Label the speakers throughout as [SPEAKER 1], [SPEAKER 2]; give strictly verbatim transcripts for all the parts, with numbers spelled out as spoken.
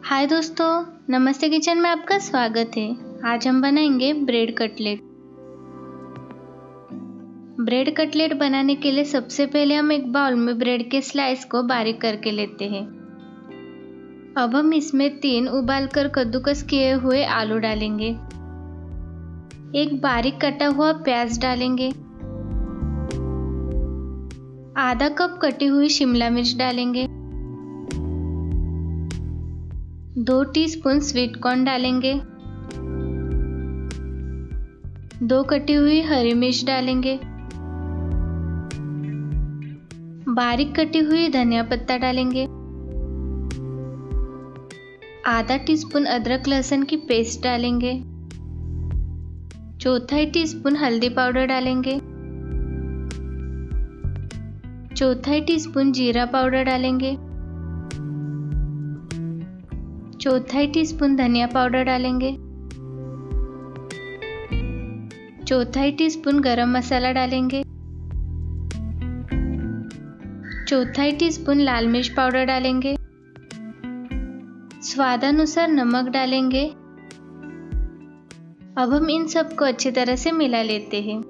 [SPEAKER 1] हाय दोस्तों, नमस्ते किचन में आपका स्वागत है। आज हम बनाएंगे ब्रेड कटलेट। ब्रेड कटलेट बनाने के लिए सबसे पहले हम एक बाउल में ब्रेड के स्लाइस को बारीक करके लेते हैं। अब हम इसमें तीन उबालकर कद्दूकस किए हुए आलू डालेंगे। एक बारीक कटा हुआ प्याज डालेंगे। आधा कप कटी हुई शिमला मिर्च डालेंगे। दो टीस्पून स्वीट कॉर्न डालेंगे। दो कटी हुई हरी मिर्च डालेंगे। बारीक कटी हुई धनिया पत्ता डालेंगे। आधा टीस्पून अदरक लहसुन की पेस्ट डालेंगे। चौथाई टीस्पून हल्दी पाउडर डालेंगे। चौथाई टीस्पून जीरा पाउडर डालेंगे। चौथाई टीस्पून धनिया पाउडर डालेंगे। चौथाई टीस्पून गरम मसाला डालेंगे। चौथाई टीस्पून लाल मिर्च पाउडर डालेंगे। स्वादानुसार नमक डालेंगे। अब हम इन सबको अच्छी तरह से मिला लेते हैं।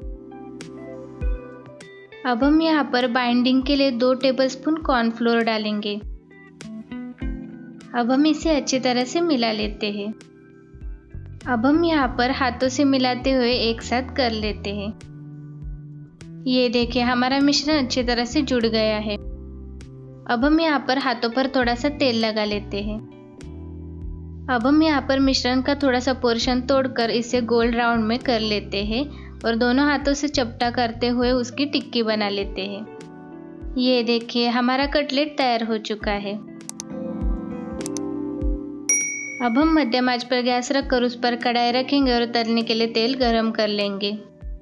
[SPEAKER 1] अब हम यहाँ पर बाइंडिंग के लिए दो टेबलस्पून कॉर्नफ्लोर डालेंगे। अब हम इसे अच्छी तरह से मिला लेते हैं। अब हम यहाँ पर हाथों से मिलाते हुए एक साथ कर लेते हैं। ये देखिए, हमारा मिश्रण अच्छी तरह से जुड़ गया है। अब हम यहाँ पर हाथों पर थोड़ा सा तेल लगा लेते हैं। अब हम यहाँ पर मिश्रण का थोड़ा सा पोर्शन तोड़कर इसे गोल राउंड में कर लेते हैं और दोनों हाथों से चपटा करते हुए उसकी टिक्की बना लेते हैं। ये देखिए, हमारा कटलेट तैयार हो चुका है। अब हम मध्यम आंच पर गैस रखकर उस पर कढ़ाई रखेंगे और तलने के लिए तेल गरम कर लेंगे।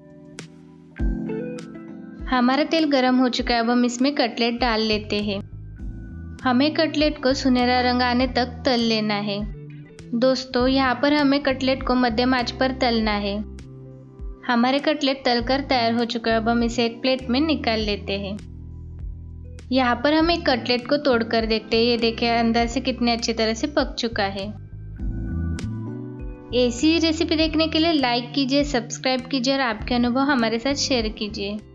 [SPEAKER 1] हमारा तेल गरम हो चुका है। अब हम इसमें कटलेट डाल लेते हैं। हमें कटलेट को सुनहरा रंग आने तक तल लेना है। दोस्तों, यहाँ पर हमें कटलेट को मध्यम आंच पर तलना है। हमारे कटलेट तलकर तैयार हो चुका है। अब हम इसे एक प्लेट में निकाल लेते हैं। यहाँ पर हम एक कटलेट को तोड़कर देखते हैं। ये देखिए, अंदर से कितने अच्छी तरह से पक चुका है। ऐसी रेसिपी देखने के लिए लाइक कीजिए, सब्सक्राइब कीजिए और आपके अनुभव हमारे साथ शेयर कीजिए।